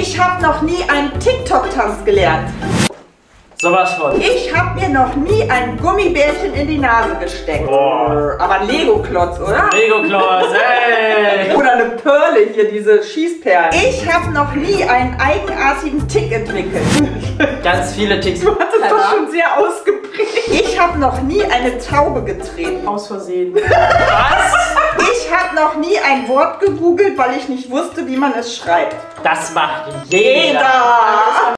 Ich habe noch nie einen TikTok-Tanz gelernt. Sowas von. Ich habe mir noch nie ein Gummibärchen in die Nase gesteckt. Oh. Aber ein Lego-Klotz, oder? Lego-Klotz, hey! Oder eine Perle hier, diese Schießperlen. Ich habe noch nie einen eigenartigen Tick entwickelt. Ganz viele Ticks. Du hattest doch schon sehr ausgeprägt. Ich habe noch nie eine Taube getreten. Aus Versehen. Was? Ich habe noch nie ein Wort gegoogelt, weil ich nicht wusste, wie man es schreibt. Das macht jeder. Jeder.